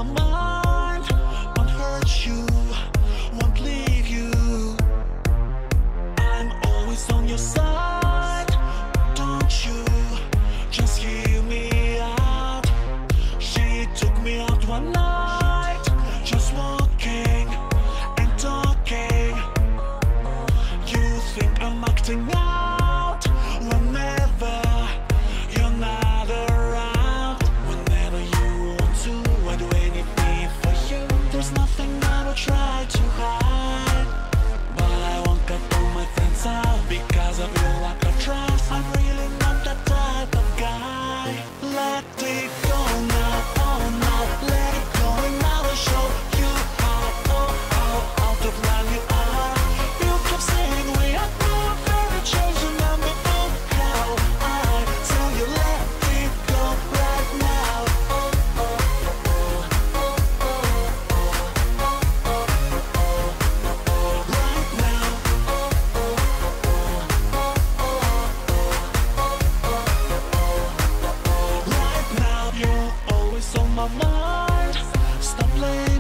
my mind. Won't hurt you, won't leave you. I'm always on your side. Don't you just hear me out? She took me out one night, just walking and talking. You think I'm acting out whenever you're not around. Whenever you want to, I do anything for you. There's nothing I will try to hide, but I won't cut all my friends out because of your lack of trust. I'm really not that type of guy. Let it go now, oh no, let it go and I will show you how out of line you are. You keep saying we are not very chosen, and before how I tell you let it go right now. Right now. Right now, you're always on my mind. Stop playing